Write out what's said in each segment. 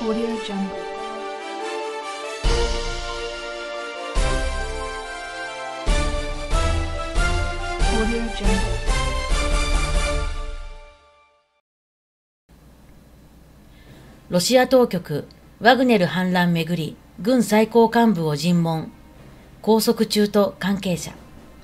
Audio Jungle. Audio Jungle. ロシア当局、ワグネル反乱めぐり、軍最高幹部を尋問、拘束中と関係者。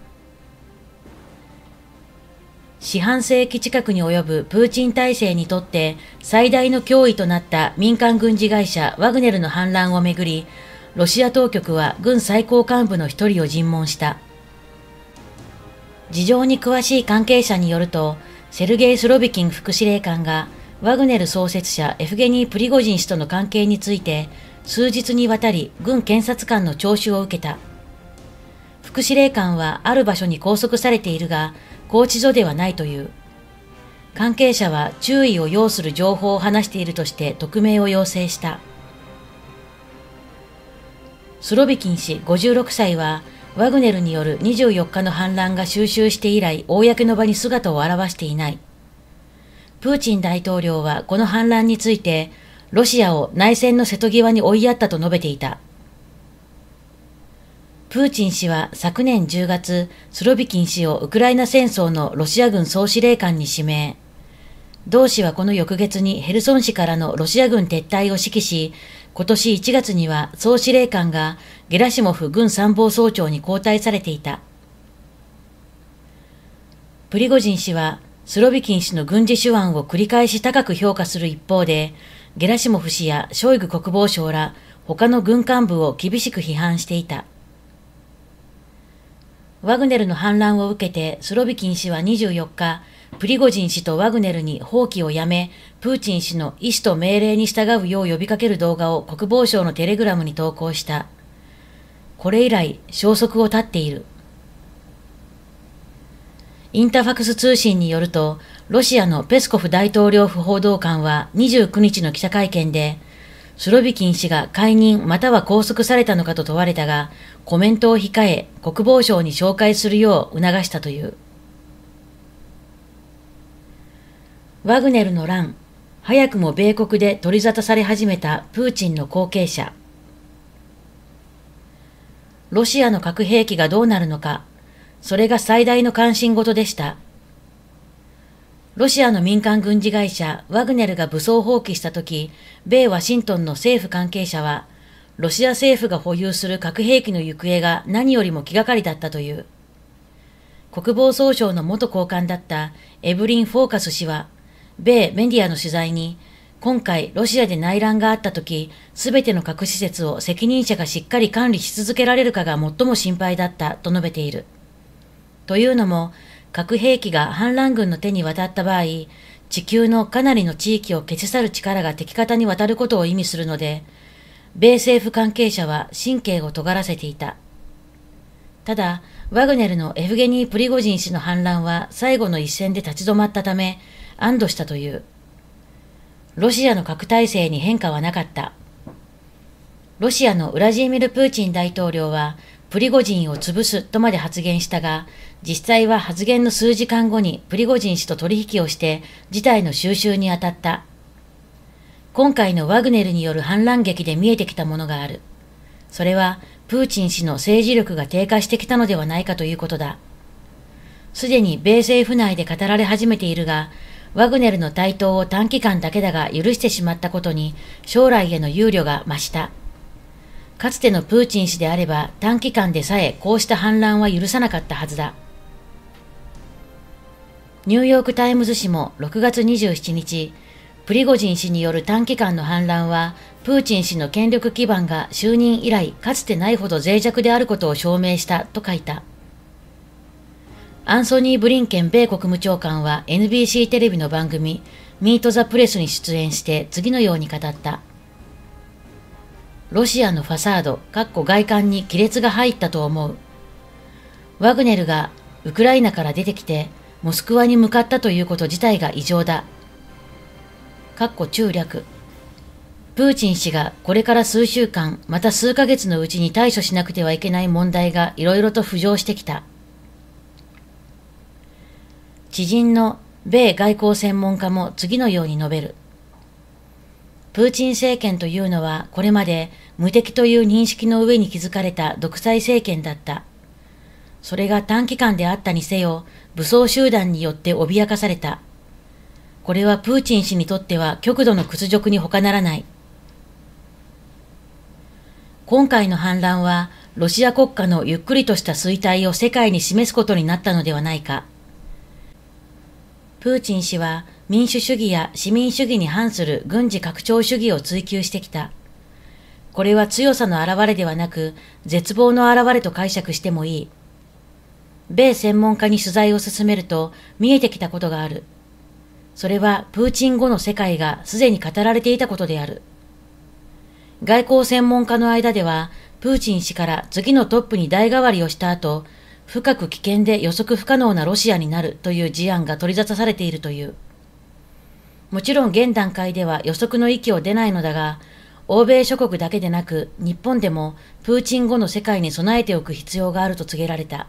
四半世紀近くに及ぶプーチン体制にとって最大の脅威となった民間軍事会社ワグネルの反乱をめぐり、ロシア当局は軍最高幹部の一人を尋問した。事情に詳しい関係者によると、セルゲイ・スロビキン副司令官がワグネル創設者エフゲニー・プリゴジン氏との関係について数日にわたり軍検察官の聴取を受けた。副司令官はある場所に拘束されているが、拘置所ではないという。関係者は注意を要する情報を話しているとして匿名を要請した。スロビキン氏56歳は、ワグネルによる24日の反乱が収拾して以来、公の場に姿を現していない。プーチン大統領はこの反乱について、ロシアを内戦の瀬戸際に追いやったと述べていた。プーチン氏は昨年10月、スロビキン氏をウクライナ戦争のロシア軍総司令官に指名。同氏はこの翌月にヘルソン市からのロシア軍撤退を指揮し、今年1月には総司令官がゲラシモフ軍参謀総長に交代されていた。プリゴジン氏はスロビキン氏の軍事手腕を繰り返し高く評価する一方で、ゲラシモフ氏やショイグ国防相ら他の軍幹部を厳しく批判していた。ワグネルの反乱を受けてスロビキン氏は24日、プリゴジン氏とワグネルに放棄をやめ、プーチン氏の意思と命令に従うよう呼びかける動画を国防省のテレグラムに投稿した。これ以来、消息を絶っている。インタファクス通信によると、ロシアのペスコフ大統領府報道官は29日の記者会見で、スロビキン氏が解任または拘束されたのかと問われたが、コメントを控え、国防省に照会するよう促したという。ワグネルの乱、早くも米国で取り沙汰され始めたプーチンの後継者。ロシアの核兵器がどうなるのか、それが最大の関心事でした。ロシアの民間軍事会社ワグネルが武装蜂起したとき、米ワシントンの政府関係者は、ロシア政府が保有する核兵器の行方が何よりも気がかりだったという。国防総省の元高官だったエブリン・フォーカス氏は、米メディアの取材に、今回ロシアで内乱があったとき、すべての核施設を責任者がしっかり管理し続けられるかが最も心配だったと述べている。というのも、核兵器が反乱軍の手に渡った場合、地球のかなりの地域を消し去る力が敵方に渡ることを意味するので、米政府関係者は神経を尖らせていた。ただ、ワグネルのエフゲニー・プリゴジン氏の反乱は最後の一戦で立ち止まったため、安堵したという。ロシアの核体制に変化はなかった。ロシアのウラジーミル・プーチン大統領は、プリゴジンを潰すとまで発言したが、実際は発言の数時間後にプリゴジン氏と取引をして事態の収拾に当たった。今回のワグネルによる反乱劇で見えてきたものがある。それはプーチン氏の政治力が低下してきたのではないかということだ。すでに米政府内で語られ始めているが、ワグネルの台頭を短期間だけだが許してしまったことに将来への憂慮が増した。かつてのプーチン氏であれば短期間でさえこうした反乱は許さなかったはずだ。ニューヨークタイムズ紙も6月27日、プリゴジン氏による短期間の反乱は、プーチン氏の権力基盤が就任以来かつてないほど脆弱であることを証明したと書いた。アンソニー・ブリンケン米国務長官は NBC テレビの番組ミート・ザ・プレスに出演して次のように語った。ロシアのファサード、外観に亀裂が入ったと思う。ワグネルがウクライナから出てきてモスクワに向かったということ自体が異常だ。中略。プーチン氏がこれから数週間、また数ヶ月のうちに対処しなくてはいけない問題がいろいろと浮上してきた。知人の米外交専門家も次のように述べる。 プーチン政権というのはこれまで無敵という認識の上に築かれた独裁政権だった。それが短期間であったにせよ、武装集団によって脅かされた。これはプーチン氏にとっては極度の屈辱に他ならない。今回の反乱は、ロシア国家のゆっくりとした衰退を世界に示すことになったのではないか。プーチン氏は民主主義や市民主義に反する軍事拡張主義を追求してきた。これは強さの表れではなく、絶望の表れと解釈してもいい。米専門家に取材を進めると見えてきたことがある。それはプーチン後の世界がすでに語られていたことである。外交専門家の間では、プーチン氏から次のトップに代替わりをした後、深く危険で予測不可能なロシアになるという事案が取り沙汰されているという。もちろん現段階では予測の域を出ないのだが、欧米諸国だけでなく日本でもプーチン後の世界に備えておく必要があると告げられた。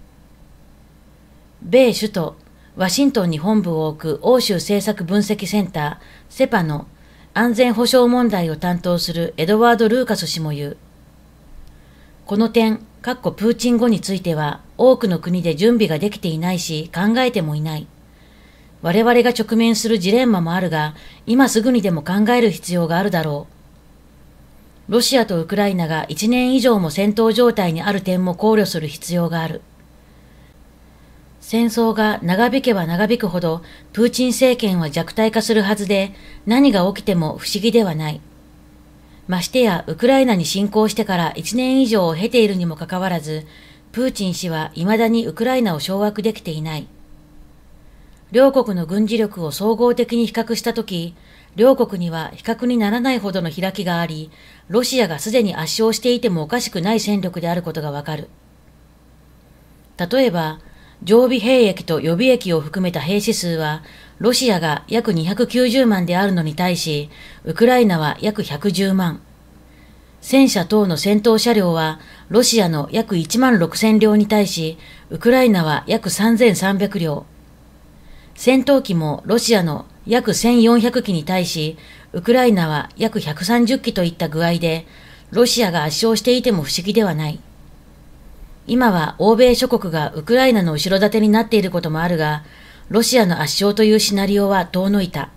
米首都ワシントンに本部を置く欧州政策分析センターセパの安全保障問題を担当するエドワード・ルーカス氏も言う。この点、プーチン後については多くの国で準備ができていないし考えてもいない。我々が直面するジレンマもあるが、今すぐにでも考える必要があるだろう。ロシアとウクライナが1年以上も戦闘状態にある点も考慮する必要がある。戦争が長引けば長引くほど、プーチン政権は弱体化するはずで、何が起きても不思議ではない。ましてや、ウクライナに侵攻してから1年以上を経ているにもかかわらず、プーチン氏は未だにウクライナを掌握できていない。両国の軍事力を総合的に比較したとき、両国には比較にならないほどの開きがあり、ロシアがすでに圧勝していてもおかしくない戦力であることがわかる。例えば、常備兵役と予備役を含めた兵士数は、ロシアが約290万であるのに対し、ウクライナは約110万。戦車等の戦闘車両は、ロシアの約1万6000両に対し、ウクライナは約3300両。戦闘機もロシアの約1400機に対し、ウクライナは約130機といった具合で、ロシアが圧勝していても不思議ではない。今は欧米諸国がウクライナの後ろ盾になっていることもあるが、ロシアの圧勝というシナリオは遠のいた。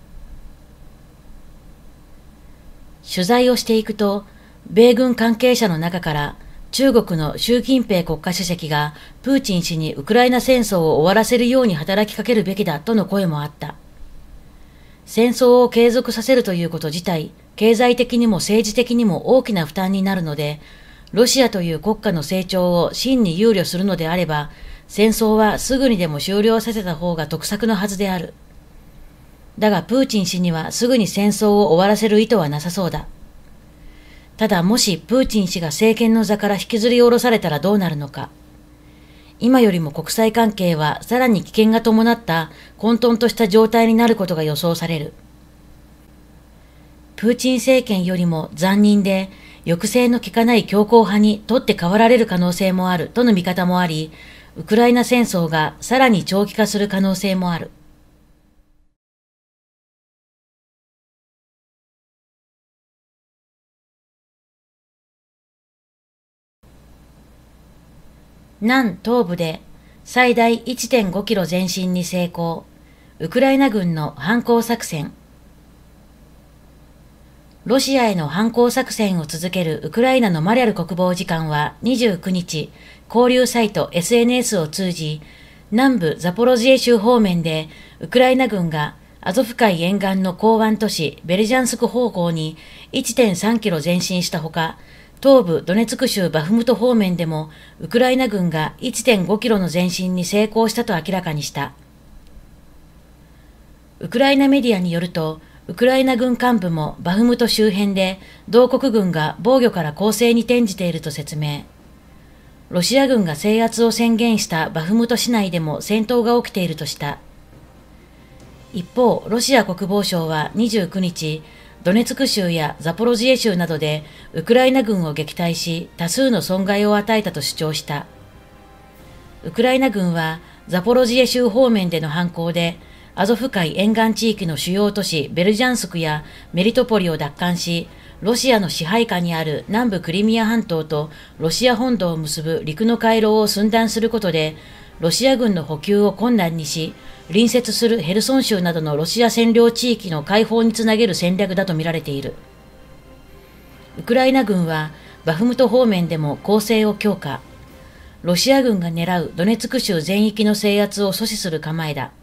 取材をしていくと、米軍関係者の中から中国の習近平国家主席がプーチン氏にウクライナ戦争を終わらせるように働きかけるべきだとの声もあった。戦争を継続させるということ自体、経済的にも政治的にも大きな負担になるので、ロシアという国家の成長を真に憂慮するのであれば、戦争はすぐにでも終了させた方が得策のはずである。だがプーチン氏にはすぐに戦争を終わらせる意図はなさそうだ。ただもしプーチン氏が政権の座から引きずり下ろされたらどうなるのか。今よりも国際関係はさらに危険が伴った混沌とした状態になることが予想される。プーチン政権よりも残忍で、抑制の効かない強硬派に取って代わられる可能性もあるとの見方もあり、ウクライナ戦争がさらに長期化する可能性もある。南東部で最大 1.5 キロ前進に成功。ウクライナ軍の反攻作戦。ロシアへの反攻作戦を続けるウクライナのマリャル国防次官は29日、交流サイト SNS を通じ、南部ザポロジエ州方面でウクライナ軍がアゾフ海沿岸の港湾都市ベルジャンスク方向に 1.3 キロ前進したほか、東部ドネツク州バフムト方面でもウクライナ軍が 1.5 キロの前進に成功したと明らかにした。ウクライナメディアによると、ウクライナ軍幹部もバフムト周辺で同国軍が防御から攻勢に転じていると説明。ロシア軍が制圧を宣言したバフムト市内でも戦闘が起きているとした。一方、ロシア国防省は29日、ドネツク州やザポロジエ州などでウクライナ軍を撃退し、多数の損害を与えたと主張した。ウクライナ軍はザポロジエ州方面での反攻で、 アゾフ海沿岸地域の主要都市ベルジャンスクやメリトポリを奪還し、ロシアの支配下にある南部クリミア半島とロシア本土を結ぶ陸の回廊を寸断することで、ロシア軍の補給を困難にし、隣接するヘルソン州などのロシア占領地域の解放につなげる戦略だと見られている。ウクライナ軍はバフムト方面でも攻勢を強化。ロシア軍が狙うドネツク州全域の制圧を阻止する構えだ。